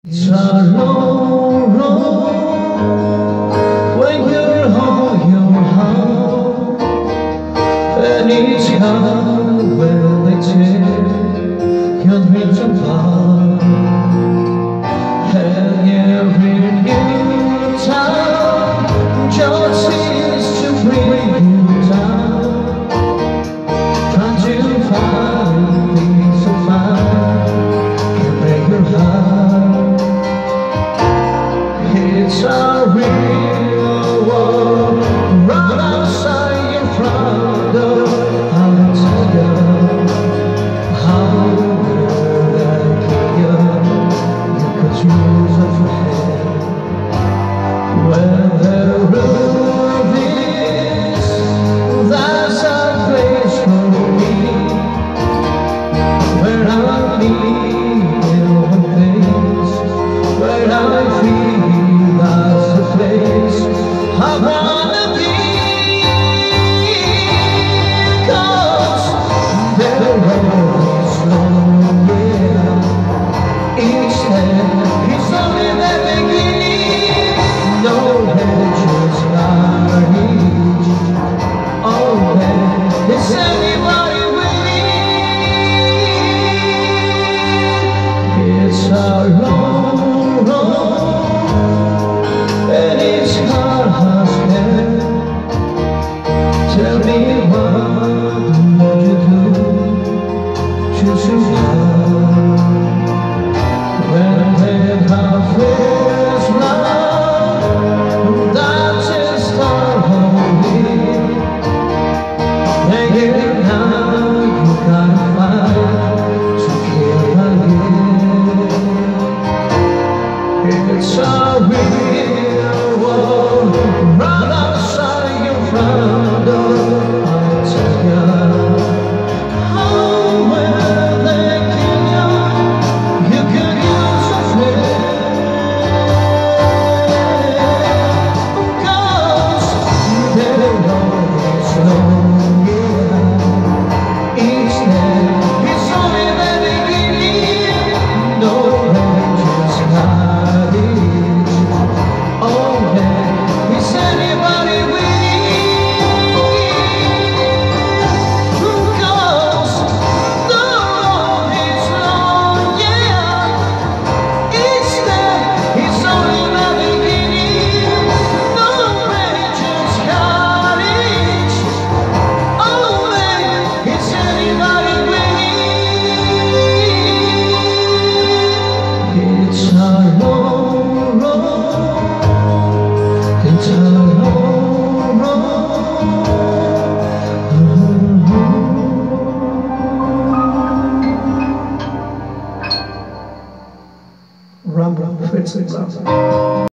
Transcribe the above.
It's a long road when you're on your own, and it's hard when they tear your dreams apart. And every new time just seems to bring you down, trying to find peace of mind can break your heart. It's a real world right outside your front door. I'll tell you how will I keep you. You could use a friend. Where the road is, that's a place for me, where I'll be in one place, where I feel that's the place I wanna be. 'Cause the road is long, yeah. Each step is only the beginning. No hedges are each. Oh, man, is anybody willing? It's a long road, and it's hard as hell. Tell me what would you do to survive when the heart feels loud? That's just how we and now you gotta fight to keep alive. It's a real world right outside your front door. I'll tell you how will they kill you. You could use a friend. 'Cause the road is long, yeah. Each step is only the beginning. No hedges hide it. Oh, man, is anybody willing? 'Cause the road is long, yeah. Each step is only the beginning. No hedges hide it. Oh, man, is anybody willing? It's a long road. It's a long road. Rum, rum, Fritz,